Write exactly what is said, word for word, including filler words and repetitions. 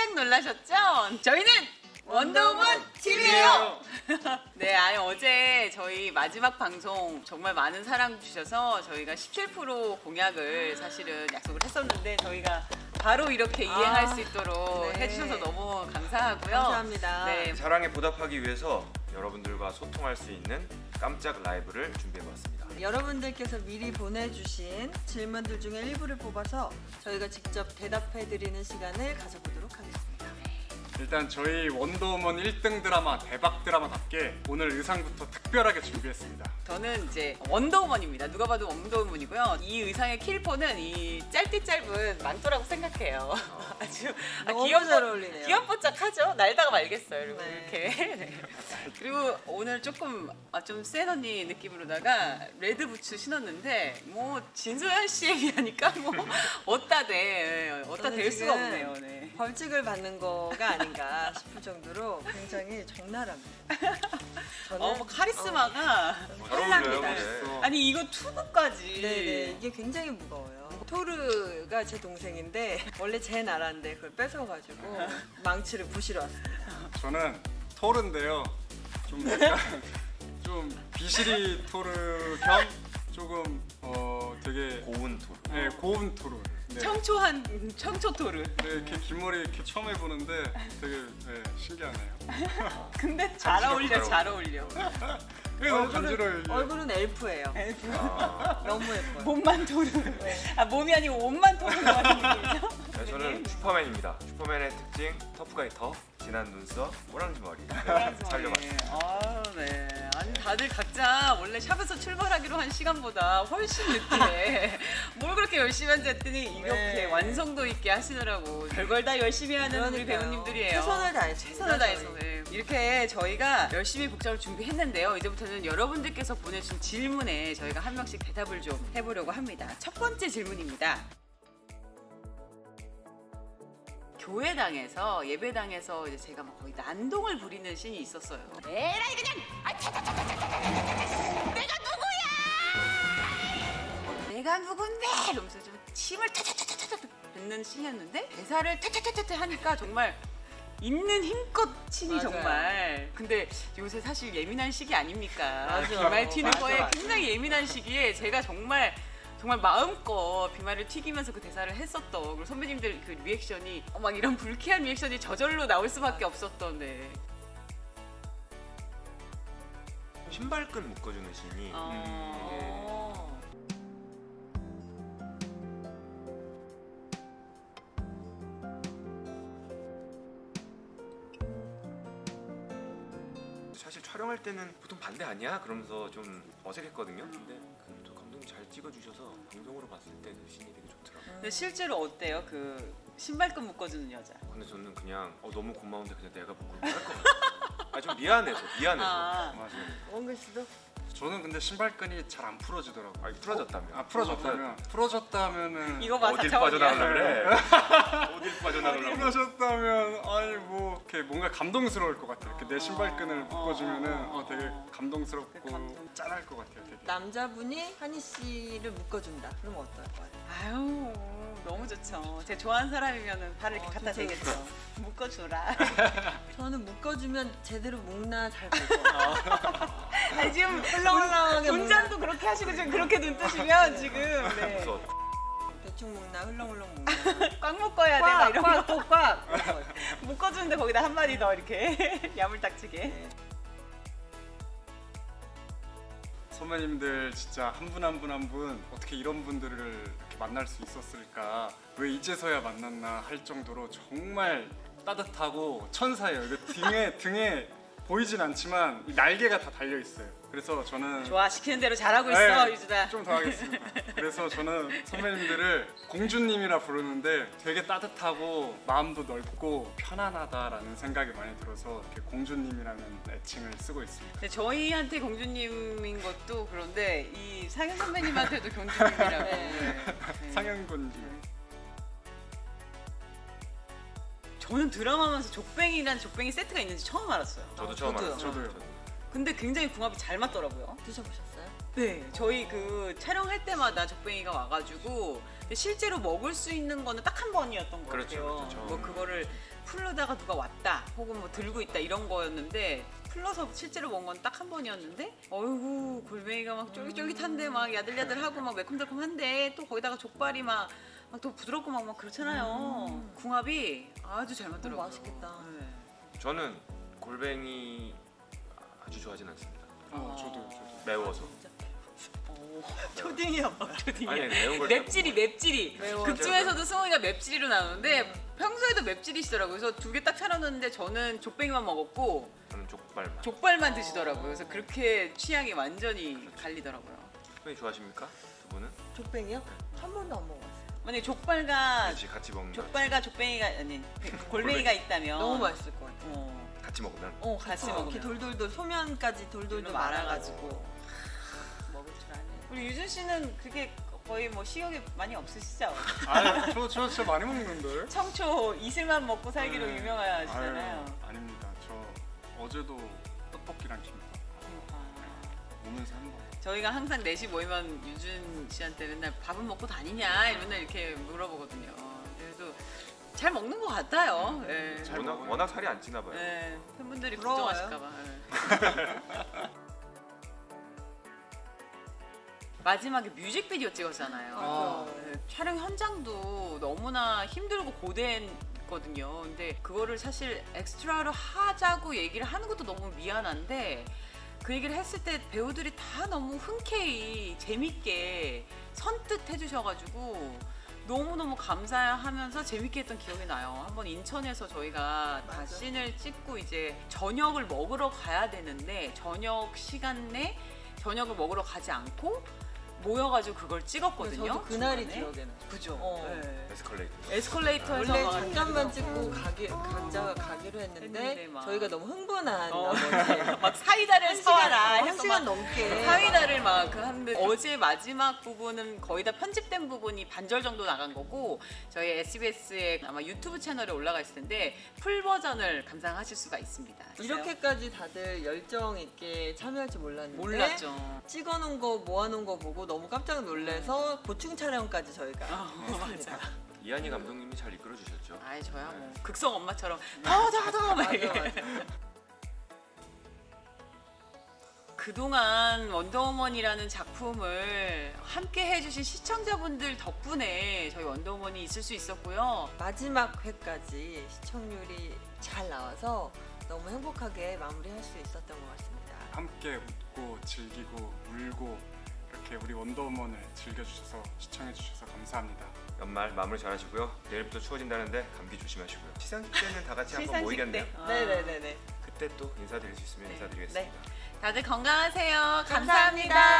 깜짝 놀라셨죠? 저희는 원더우먼 팀이에요. 네, 아니 어제 저희 마지막 방송 정말 많은 사랑 주셔서 저희가 십칠 퍼센트 공약을 사실은 약속을 했었는데 저희가 바로 이렇게 이행할 아, 수 있도록 네. 해주셔서 너무 감사하고요. 감사합니다. 네. 사랑에 보답하기 위해서 여러분들과 소통할 수 있는 깜짝 라이브를 준비해봤습니다. 여러분들께서 미리 보내주신 질문들 중에 일부를 뽑아서 저희가 직접 대답해드리는 시간을 가져보도록 하겠습니다. 일단 저희 원더우먼 일 등 드라마 대박 드라마답게 오늘 의상부터 특별하게 준비했습니다. 저는 이제 원더우먼입니다. 누가 봐도 원더우먼이고요. 이 의상의 킬포는 이 짧디 짧은 망토라고 생각해요. 아주 아, 너무 귀염, 잘 어울리네요. 귀염뽀짝하죠? 날다가 말겠어요. 그리고 네. 이렇게. 네. 그리고 오늘 조금 아, 좀 센 언니 느낌으로다가 레드 부츠 신었는데 뭐 진소연 씨에 비하니까 뭐 어따 돼. 어따 저는 될 수가 지금 없네요. 네. 벌칙을 받는 거가 아닌가 싶을 정도로 굉장히 적나라합니다. 저는 어, 뭐 카리스마가 잘 어울려요, 헬랍니다. 근데. 아니 이거 투구까지. 네네, 이게 굉장히 무거워요. 토르가 제 동생인데 원래 제 나라인데 그걸 뺏어가지고 망치를 부시러 왔습니다. 저는 토르인데요. 좀 약간 좀 비시리 토르 겸 조금 어 되게 고운 토르. 네, 고운 토르. 네. 청초한 청초 토르. 네, 이렇게 긴 머리 이렇게 처음 해보는데 되게 네, 신기하네요. 근데 잘 어울려, 잘 잘 어울려. 왜 너무 간지러워요 이게. 얼굴은 엘프예요. 아, 너무 예뻐요. 몸만 토르. 아 몸이 아니고 옷만 토르 같은 느낌이죠? 네, 저는 슈퍼맨입니다. 슈퍼맨의 특징 터프가이터, 진한 눈썹, 오랑지 머리. 네, 살려봤습니다. 아, 네. 아니 다들 각자 원래 샵에서 출발하기로 한 시간보다 훨씬 늦게 뭘 그렇게 열심히 한지 했더니 이렇게 네. 완성도 있게 하시더라고. 별걸 다 열심히 하는 우리 그러니까요. 배우님들이에요. 최선을 다했습니다. 최선을 다해서. 저희. 네. 이렇게 저희가 열심히 복장을 준비했는데요. 이제부터는 여러분들께서 보내주신 질문에 저희가 한 명씩 대답을 좀 해보려고 합니다. 첫 번째 질문입니다. 교회당에서 예배당에서 이제 제가 막 거의 난동을 부리는 씬이 있었어요. 에라이 그냥 아, 차차차차차차차차 내가 누구야? 내가 누군데? 이러면서 좀 침을 타타타타타 뱉는 씬이었는데 대사를 타타타타 하니까 정말 있는 힘껏 치니 맞아요. 정말. 근데 요새 사실 예민한 시기 아닙니까? 맞아. 비말 튀는 맞아, 거에 맞아. 굉장히 예민한 시기에 제가 정말 정말 마음껏 비말을 튀기면서 그 대사를 했었던 그리고 선배님들 그 리액션이 어, 막 이런 불쾌한 리액션이 저절로 나올 수밖에 없었던. 네. 신발끈 묶어주는 씬이 어... 사실 촬영할 때는 보통 반대 아니야? 그러면서 좀 어색했거든요. 근데 그 감독님 잘 찍어주셔서 방송으로 봤을 때 그 씬이 되게 좋더라고요. 근데 실제로 어때요? 그 신발끈 묶어주는 여자. 근데 저는 그냥 어, 너무 고마운데 그냥 내가 묶을게 할것 같아요. 아, 좀 미안해서 미안해서. 아. 맞아요. 원글 씨도? 저는 근데 신발끈이 잘 안 풀어지더라고요. 아, 풀어졌다며. 아 풀어졌다면 풀어졌다면은 이거 봐, 어딜 사차원이야. 빠져나가려 그래? 어딜 빠져나가려고? 풀어졌다면 아니 뭐 이렇게 뭔가 감동스러울 것 같아요. 이렇게 내 신발끈을 묶어주면은 어, 되게 감동스럽고 감동. 짠할 것 같아요. 되게. 남자분이 한희 씨를 묶어준다. 그러면 어떨 것 같아요? 아유 너무 좋죠. 제 좋아하는 사람이면은 발을 이렇게 어, 갖다 좋죠, 대겠죠. 묶어주라. 저는 묶어주면 제대로 묶나 잘 볼 것 같아요. 아니 지금 흘렁흘렁하게 운전도 그렇게 하시고 지금 그렇게 눈 뜨시면 지금 네. 무서워. 대충 묶나 흘렁흘렁 묶나. 꽉 묶어야 돼. 막 꽉! 이런 꽉! 거. 꼭 꽉! 이런 거. 묶어주는데 거기다 한 마디 더 이렇게 야물딱지게. 네. 선배님들 진짜 한 분 한 분 한 분 어떻게 이런 분들을 이렇게 만날 수 있었을까, 왜 이제서야 만났나 할 정도로 정말 따뜻하고 천사예요. 이거 등에 등에 보이진 않지만 이 날개가 다 달려 있어요. 그래서 저는 좋아 시키는 대로 잘하고 있어 네, 유주다. 좀 더 하겠습니다. 그래서 저는 선배님들을 공주님이라 부르는데 되게 따뜻하고 마음도 넓고 편안하다라는 생각이 많이 들어서 이렇게 공주님이라는 애칭을 쓰고 있습니다. 근데 저희한테 공주님인 것도 그런데 이 상현 선배님한테도 공주님이라고. 네. 네. 상현군님. 저는 드라마하면서 족뱅이란 족뱅이 세트가 있는지 처음 알았어요. 저도 처음 저도요. 알았어요. 저도요. 근데 굉장히 궁합이 잘 맞더라고요. 드셔보셨어요? 네, 저희 그 촬영할 때마다 족뱅이가 와가지고 근데 실제로 먹을 수 있는 거는 딱 한 번이었던 것 그렇죠, 같아요. 그렇죠. 뭐 그거를 풀르다가 누가 왔다 혹은 뭐 들고 있다 이런 거였는데 풀러서 실제로 먹은 건 딱 한 번이었는데 어이구 골뱅이가 막 쫄깃쫄깃한데 막 야들야들하고 막 매콤달콤한데 또 거기다가 족발이 막 또 부드럽고 막, 막 그렇잖아요. 음. 궁합이 아주 잘 맞더라고요. 어, 맛있겠다. 네. 저는 골뱅이 아주 좋아하진 않습니다. 어, 저도 저도. 매워서. 오. 초딩이야 뭐. 아니 매운 걸 맵찔이 맵찔이 매워. 극중에서도 승우이가 맵찔이로 나오는데 평소에도 맵찔이시더라고요. 그래서 두 개 딱 차려놨는데 저는 족뱅이만 먹었고 저는 족발만. 족발만 드시더라고요. 그래서 그렇게 취향이 완전히 갈리더라고요. 족뱅이 좋아하십니까? 두 분은? 족뱅이요? 한 번도 안 먹어봤어요. 만약에 족발과 같이 같이 먹는 거. 족발과 족뱅이가 아니 골뱅이가 있다면 너무 맛있을 것 같아요. 어, 같이 먹으면. 어 같이 어, 먹으면 이렇게 돌돌돌 소면까지 돌돌돌 말아가지고 말아가지고. 먹을 줄 아네. 우리 유준 씨는 그게 거의 뭐 식욕이 많이 없으시죠? 아, 저, 저 진짜 많이 먹는데. 청초 이슬만 먹고 살기로 네. 유명하시잖아요. 아유, 아닙니다. 저 어제도 떡볶이랑 김밥 오면서 한 번. 저희가 항상 넷이 모이면 유준 씨한테 맨날 밥은 먹고 다니냐 맨날 이렇게 물어보거든요. 그래도 잘 먹는 것 같아요. 예. 잘 워낙 먹어요. 워낙 살이 안 찌나 봐요. 예, 팬분들이 부러워요. 걱정하실까봐. 예. 마지막에 뮤직비디오 찍었잖아요. 맞아. 네, 촬영 현장도 너무나 힘들고 고된,거든요. 근데 그거를 사실 엑스트라로 하자고 얘기를 하는 것도 너무 미안한데 그 얘기를 했을 때 배우들이 다 너무 흔쾌히 재밌게 선뜻 해주셔가지고 너무너무 감사하면서 재밌게 했던 기억이 나요. 한번 인천에서 저희가 다 맞아. 씬을 찍고 이제 저녁을 먹으러 가야 되는데 저녁 시간 내 저녁을 먹으러 가지 않고 모여가지고 그걸 찍었거든요. 저도 그날이 중간에. 기억에 나요. 그죠? 어. 네. 에스컬레이터. 에스컬레이터에서 원래 막 잠깐만 이렇게 찍고 가기, 각자가 가기로 했는데, 했는데 막. 저희가 너무 흥분한 어. 나머지 막 사이다를 사와라 한 해서 시간 막 넘게 사이다를 막 그 하는데 어제 마지막 부분은 거의 다 편집된 부분이 반절 정도 나간 거고 저희 에스비에스의 아마 유튜브 채널에 올라가 있을 텐데 풀 버전을 감상하실 수가 있습니다. 이렇게까지 다들 열정 있게 참여할 줄 몰랐는데 몰랐죠. 찍어놓은 거 모아놓은 거 보고 너무 깜짝 놀라서 보충 촬영까지 저희가 어, 했습니다. 맞아. 이한희 감독님이 잘 이끌어 주셨죠. 아이 저야 뭐 극성 엄마처럼 더더더 막 맞아, 이렇게. 맞아. 그동안 원더우먼이라는 작품을 함께 해주신 시청자분들 덕분에 저희 원더우먼이 있을 수 있었고요. 마지막 회까지 시청률이 잘 나와서 너무 행복하게 마무리할 수 있었던 것 같습니다. 함께 웃고 즐기고 울고 이렇게 우리 원더우먼을 즐겨주셔서 시청해주셔서 감사합니다. 연말 마무리 잘하시고요. 내일부터 추워진다는데 감기 조심하시고요. 시상식 때는 다 같이 한번 시상식 모이겠네요. 때. 아. 네네네네. 그때 또 인사드릴 수 있으면 인사드리겠습니다. 다들 건강하세요. 감사합니다. 감사합니다.